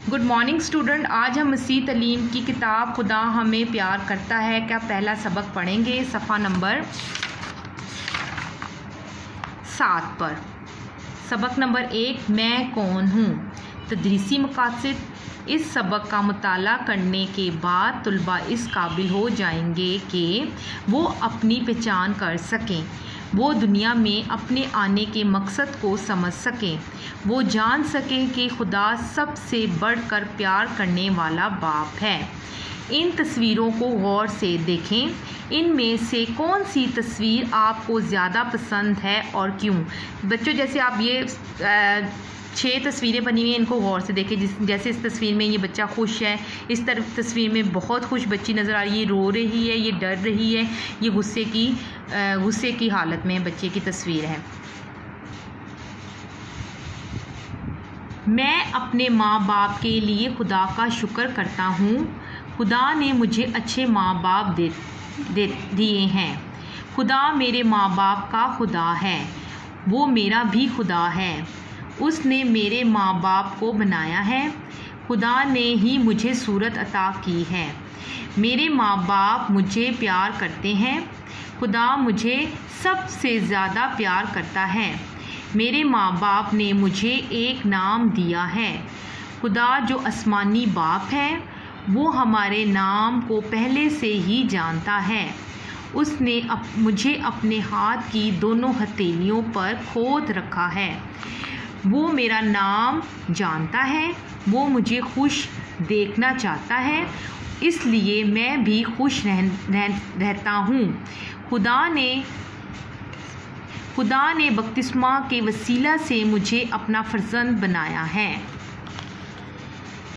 Good morning student. आज हम मसीह तलीम की किताब खुदा हमें प्यार करता है का पहला सबक पढ़ेंगे, सफ़ा नंबर 7 पर। सबक नंबर 1, मैं कौन हूँ। तदरीसी मकासद। इस सबक का मुताला करने के बाद तुलबा इस काबिल हो जाएंगे कि वो अपनी पहचान कर सकें, वो दुनिया में अपने आने के मकसद को समझ सकें, वो जान सकें कि खुदा सबसे बढ़कर प्यार करने वाला बाप है। इन तस्वीरों को गौर से देखें। इनमें से कौन सी तस्वीर आपको ज़्यादा पसंद है और क्यों। बच्चों, जैसे आप ये 6 तस्वीरें बनी हुई हैं, इनको गौर से देखें। जैसे इस तस्वीर में ये बच्चा खुश है, इस तरफ तस्वीर में बहुत खुश बच्ची नज़र आ रही है, ये रो रही है, ये डर रही है, ये गुस्से की हालत में बच्चे की तस्वीर है। मैं अपने माँ बाप के लिए खुदा का शुक्र करता हूँ। खुदा ने मुझे अच्छे माँ बाप दिए हैं। खुदा मेरे माँ बाप का खुदा है, वो मेरा भी खुदा है। उसने मेरे माँ बाप को बनाया है। खुदा ने ही मुझे सूरत अता की है। मेरे माँ बाप मुझे प्यार करते हैं। खुदा मुझे सबसे ज़्यादा प्यार करता है। मेरे माँ बाप ने मुझे एक नाम दिया है। खुदा जो आसमानी बाप है, वो हमारे नाम को पहले से ही जानता है। उसने मुझे अपने हाथ की दोनों हथेलियों पर खोद रखा है। वो मेरा नाम जानता है। वो मुझे खुश देखना चाहता है, इसलिए मैं भी खुश रहता हूँ। खुदा ने बपतिस्मा के वसीला से मुझे अपना फर्जंद बनाया है।